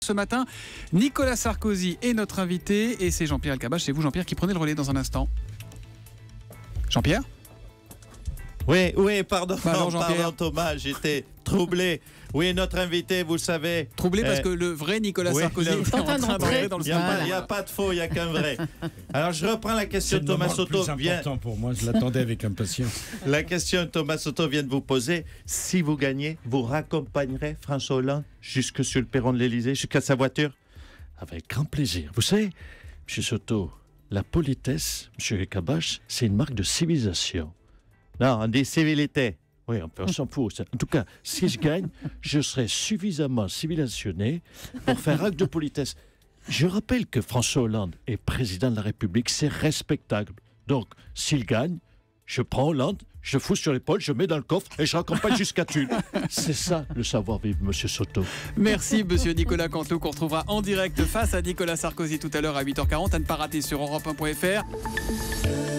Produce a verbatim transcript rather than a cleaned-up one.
Ce matin, Nicolas Sarkozy est notre invité et c'est Jean-Pierre Elkabbach. C'est vous, Jean-Pierre, qui prenez le relais dans un instant. Jean-Pierre ? Oui, oui, pardon, Pardon, pardon Thomas, j'étais troublé. Oui, notre invité, vous le savez. Troublé parce euh, que le vrai Nicolas oui, Sarkozy le... est en train d'entrer dans le Il n'y a, studio. a pas de faux, il n'y a qu'un vrai. Alors, je reprends la question de Thomas Soto. C'est important vient... pour moi, je l'attendais avec impatience. La question que Thomas Soto vient de vous poser, si vous gagnez, vous raccompagnerez François Hollande jusque sur le perron de l'Élysée, jusqu'à sa voiture? Avec grand plaisir. Vous savez, M. Soto, la politesse, M. Elkabbach, c'est une marque de civilisation. Non, on dit civilité. Oui, on, on s'en fout. En tout cas, si je gagne, je serai suffisamment civilisationné pour faire acte de politesse. Je rappelle que François Hollande est président de la République, c'est respectable. Donc, s'il gagne, je prends Hollande, je fous sur l'épaule, je mets dans le coffre et je raccompagne jusqu'à Tulle. C'est ça le savoir-vivre, monsieur Soto. Merci, monsieur Nicolas Canteloup, qu'on retrouvera en direct face à Nicolas Sarkozy tout à l'heure à huit heures quarante. À ne pas rater sur europe un point f r.